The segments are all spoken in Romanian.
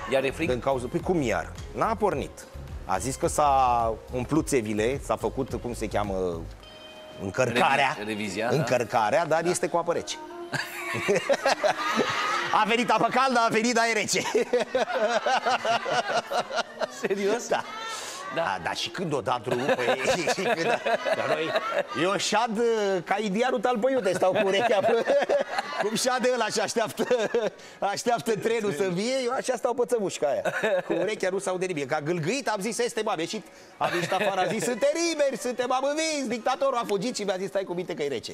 Iar e frig? Din cauza... Păi cum iar? N-a pornit. A zis că s-a umplut țevile, s-a făcut, cum se cheamă, încărcarea. Revizia, încărcarea, dar este cu apă rece. A venit apă caldă, a venit aer rece. Serios? Da. Da, dar și când o dat drumul, dar noi, eu șad ca indianul talpăiute, stau cu urechea cum șade ăla și așteaptă trenul să vie, eu așa stau pe țămușca aia. Cu urechea nu s-aude nimic. Ca gâlgâit am zis, este am ieșit afară, a zis, suntem liberi, suntem amânviți, dictatorul a fugit și mi-a zis, stai cu minte că e rece.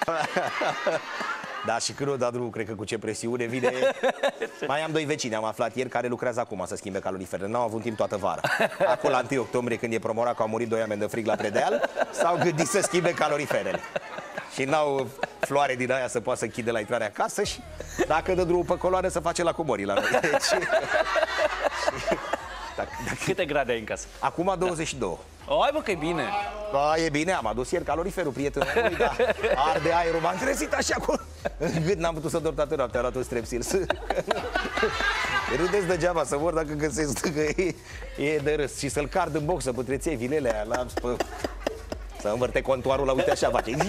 Da, și când o dat drumul, cred că cu ce presiune vine. Mai am doi vecini, am aflat ieri, care lucrează acum să schimbe caloriferele. N-au avut timp toată vara. Acolo la 1 octombrie, când e promorat că au murit 2 oameni de frig la Predeal, s-au gândit să schimbe caloriferele. Și n-au floare din aia să poată să închide la intrarea acasă și dacă dă drumul pe coloană să face la comorii la noi. Câte grade ai în casă? Acum 22. Hai bă, că e bine. Da, e bine, am adus ieri caloriferul prietenului, da. Arde aerul, m-am trezit așa cu... În gât n-am putut să dorm toată noaptea, am luat un strepsils. Râdeți degeaba să vor dacă găsesc că e de râs. Și să-l card în boxă pe trețevilele aia, să învârte contoarul, la uite așa face.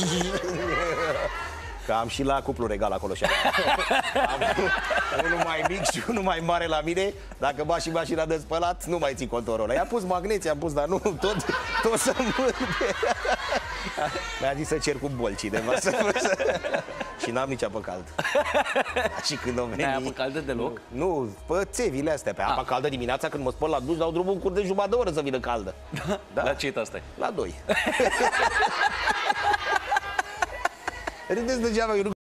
Că am și la cuplu regal acolo și am unul mai mic și unul mai mare la mine. Dacă bași și mașina de spălat, nu mai ții contorul ăla. I-am pus magneți, am pus, dar nu, tot să învârte. Mi-a zis să cer cu bolcii de masă. Și n-am nici apă caldă. Și când o veni... N-ai apă caldă deloc? Nu, pe țevile astea, pe apa caldă dimineața când mă spăl la duș, dau drumul în cur de jumătate de oră să vină caldă. Da? La ce asta e? La 2. Râdeți degeaba, eu nu